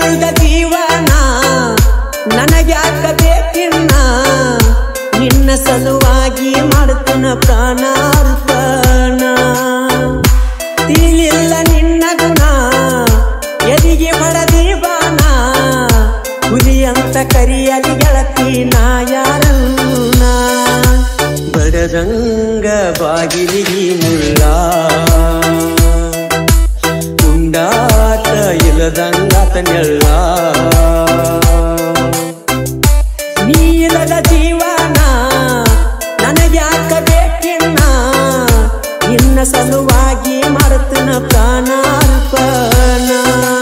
ಇಲ್ದ ಜೀವನ ನನಗ್ಯಾಕ ಬೇಕಿನ್ನ ನಿನ್ನ ಸಲುವಾಗಿ ಮಾಡ್ತನ ಪ್ರಾಣಾರ್ಪಣ ತಿಳಿಲಿಲ್ಲ ನಿನ್ನ ಗುಣ ಎದಿಗೆ ಹೊಡೆದಿ ಬಾಣ ಹುಲಿ ಅಂತ ಕರಿಯಲಿ ಗೆಳತಿ ನಾ ಯಾರನ್ನ ಬಡದಂಗ ಬಾಗಿಲಿಗೆ ಮುಳ್ಳ ಉಂಡಾಟ ಇಲ್ಲದಂಗಾತ ನೆಳ್ಳ ನೀ ಇಲ್ಲದ ಜೀವನ ನನಗ್ಯಾಕ ಬೇಕಿನ್ನ ನಿನ್ನ ಸಲುವಾಗಿ ಮಾಡ್ತನ ಪ್ರಾಣಾರ್ಪಣ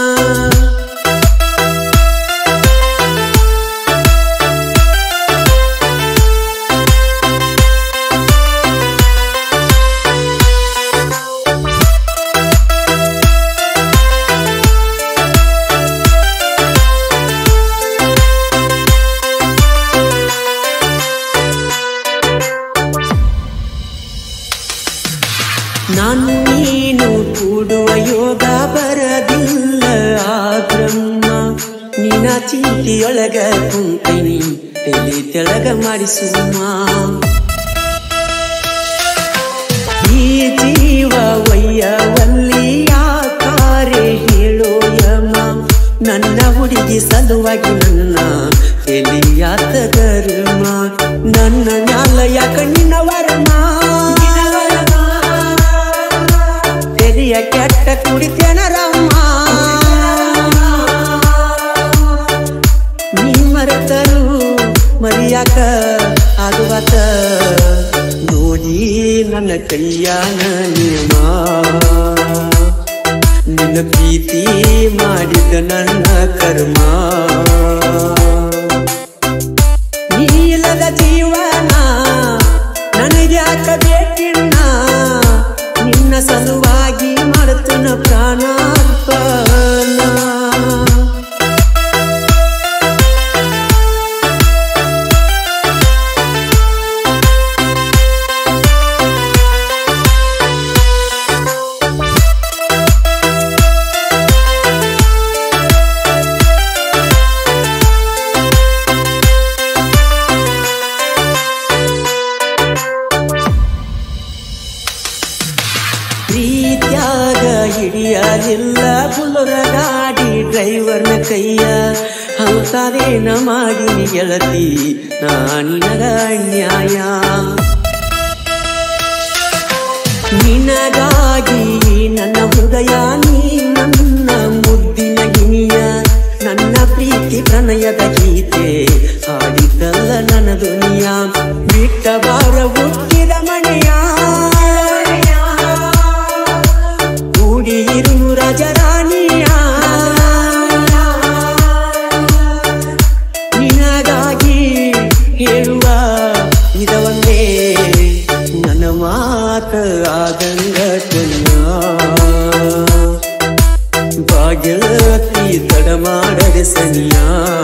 ನಾನು ನೀನು ಕೂಡುವ ಯೋಗ ಬರದಿಲ್ಲ ಆ ಬ್ರಹ್ಮ ನಿನ್ನ ಚಿಂತೆಯೊಳಗ ಕುಂತೀನಿ ತಲೆ ತೆಳಗ ಮಾಡಿಸುಮ್ಮ ಈ ಜೀವ ವಯ್ಯವಲ್ಲಿ ಯಾಕಾರೆ ಹೇಳೋ ಯಮ ನನ್ನ ಹುಡುಗಿ ಸಲುವಾಗಿ ನನ್ನ ಎಲಿಯಾತ ಧರ್ಮ ನನ್ನ ಮ್ಯಾಲ ಯಾಕ ನಿನ್ನ ವರ್ಮ ಕೆಟ್ಟ ಕುಡಿತೇನ ರಮ್ಮ ನೀ ಮರೆತರು ಮರಿಯಾಕ ಆಗುವತ ನೋಡಿ ನನ್ನ ಕೈಯಾನ ನಿಯಮ ನಿನ್ನ ಪ್ರೀತಿ ಮಾಡಿದ ನನ್ನ ಕರ್ಮ ನೀ ಇಲ್ಲದ ಜೀವನ ನನಗ್ಯಾಕ ಬೇಕಿನ್ನ ನಿನ್ನ ಸಲುವಾಗಿ ಮಾಡ್ತನ ಪ್ರಾಣಾರ್ಪಣ ಪ್ರೀತ್ಯಾಗ ಹಿಡಿಯಲಿಲ್ಲ ಬುಲರ ಗಾಡಿ ಡ್ರೈವರ್ನ ಕೈಯ ಅಂತದೇನ ಮಾಡಿ ಗೆಳತಿ ನಾನಿನಗ ಅನ್ಯಾಯ ನಿನಗಾಗಿ ನನ್ನ ಹೃದಯ ನೀ ನನ್ನ ಮುದ್ದಿನ ಗಿಣಿಯ ನನ್ನ ಪ್ರೀತಿ ಪ್ರಣಯದ ಗೀತೆ ಹಾಡಿದ್ದಲ್ಲ ನನ್ನ ದುನಿಯ ಬಿಟ್ಟ ಬಾರ ಹುಟ್ಟಿದ ಮನೆಯ ಕೂಡಿರು ರಾಜರಾಣಿಯ ನಿನಗಾಗಿ ಹೇಳುವ ಇದವನ್ನೇ ನನ್ನ ಮಾತ ಆದಂಗ ಭಾಗ್ಯತಿ ತಡ ಮಾಡದೆ ಸನಿಯ